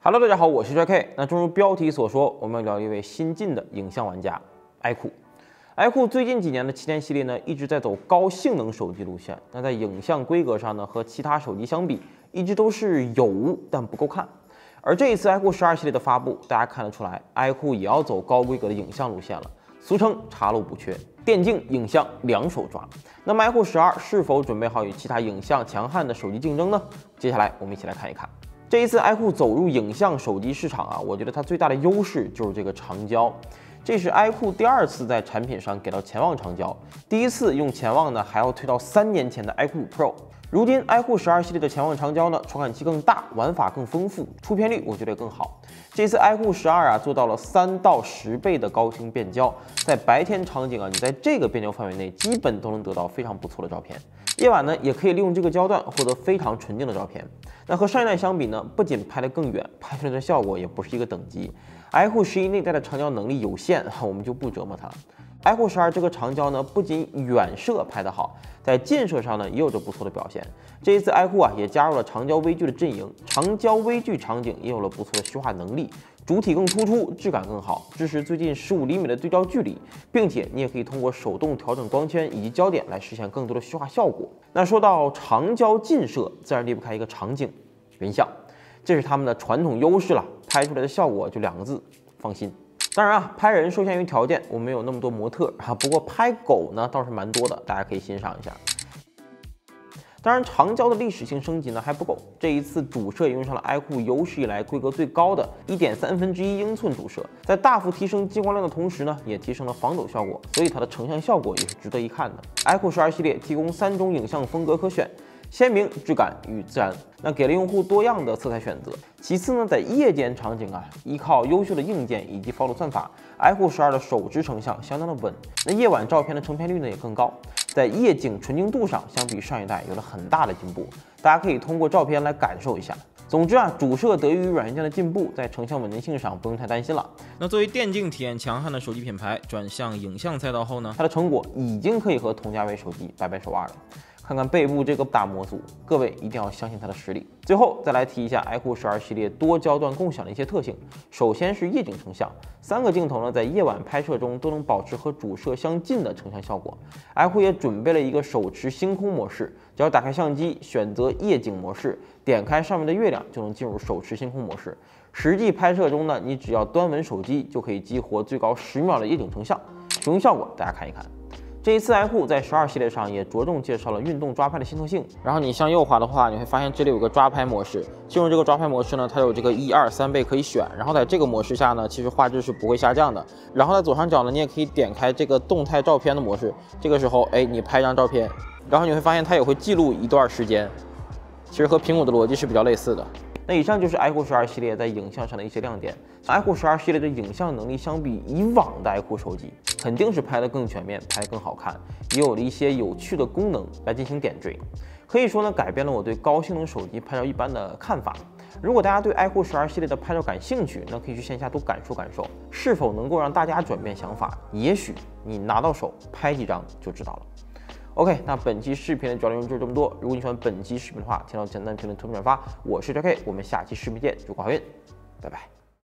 Hello， 大家好，我是 JK。那正如标题所说，我们要聊一位新晋的影像玩家，iQOO。iQOO最近几年的旗舰系列呢，一直在走高性能手机路线。那在影像规格上呢，和其他手机相比，一直都是有但不够看。而这一次 iQOO 12系列的发布，大家看得出来，iQOO 也要走高规格的影像路线了，俗称查漏补缺，电竞、影像两手抓。那么 iQOO 12是否准备好与其他影像强悍的手机竞争呢？接下来我们一起来看一看。这一次 iQOO 走入影像手机市场啊，我觉得它最大的优势就是这个长焦。这是 iQOO 第二次在产品上给到潜望长焦，第一次用潜望呢还要推到3年前的 iQOO Pro。如今 iQOO 12系列的潜望长焦呢，传感器更大，玩法更丰富，出片率我觉得也更好。这次 iQOO 12啊做到了3到10倍的高清变焦，在白天场景啊，你在这个变焦范围内基本都能得到非常不错的照片。夜晚呢，也可以利用这个焦段获得非常纯净的照片。那和上一代相比呢，不仅拍得更远，拍出来的效果也不是一个等级。iQOO 11内在的长焦能力有限，我们就不折磨它了。iQOO 12这个长焦呢，不仅远摄拍得好，在近摄上呢也有着不错的表现。这一次 iQOO 啊也加入了长焦微距的阵营，长焦微距场景也有了不错的虚化能力。主体更突出，质感更好，支持最近15厘米的对焦距离，并且你也可以通过手动调整光圈以及焦点来实现更多的虚化效果。那说到长焦近摄，自然离不开一个场景，人像，这是他们的传统优势了，拍出来的效果就2个字，放心。当然啊，拍人受限于条件，我们没有那么多模特啊，不过拍狗呢倒是蛮多的，大家可以欣赏一下。当然，长焦的历史性升级呢还不够，这一次主摄也用上了 iQOO 有史以来规格最高的1.1/3英寸主摄，在大幅提升激光量的同时呢，也提升了防抖效果，所以它的成像效果也是值得一看的。iQOO 12系列提供3种影像风格可选。鲜明、质感与自然，那给了用户多样的色彩选择。其次呢，在夜间场景啊，依靠优秀的硬件以及 follow 算法 ，iQOO 12的手持成像相当的稳。那夜晚照片的成片率呢也更高，在夜景纯净度上，相比上一代有了很大的进步。大家可以通过照片来感受一下。总之啊，主摄得益于软件的进步，在成像稳定性上不用太担心了。那作为电竞体验强悍的手机品牌，转向影像赛道后呢，它的成果已经可以和同价位手机掰掰手腕了。看看背部这个大模组，各位一定要相信它的实力。最后再来提一下 iQOO 12系列多焦段共享的一些特性。首先是夜景成像，3个镜头呢在夜晚拍摄中都能保持和主摄相近的成像效果。iQOO 也准备了一个手持星空模式，只要打开相机，选择夜景模式，点开上面的月亮，就能进入手持星空模式。实际拍摄中呢，你只要端稳手机，就可以激活最高10秒的夜景成像，使用效果大家看一看。这一次 iQOO 在12系列上也着重介绍了运动抓拍的新特性。然后你向右滑的话，你会发现这里有个抓拍模式。进入这个抓拍模式呢，它有这个1、2、3倍可以选。然后在这个模式下呢，其实画质是不会下降的。然后在左上角呢，你也可以点开这个动态照片的模式。这个时候，你拍一张照片，然后你会发现它也会记录一段时间。其实和苹果的逻辑是比较类似的。那以上就是 iQOO 12系列在影像上的一些亮点。iQOO 12系列的影像能力相比以往的 iQOO 手机，肯定是拍得更全面，拍得更好看，也有了一些有趣的功能来进行点缀。可以说呢，改变了我对高性能手机拍照一般的看法。如果大家对 iQOO 12系列的拍照感兴趣，那可以去线下多感受感受，是否能够让大家转变想法？也许你拿到手拍几张就知道了。OK， 那本期视频的主要内容就是这么多。如果你喜欢本期视频的话，请到简单评论、投币转发。我是 JK， 我们下期视频见，祝各位好运，拜拜。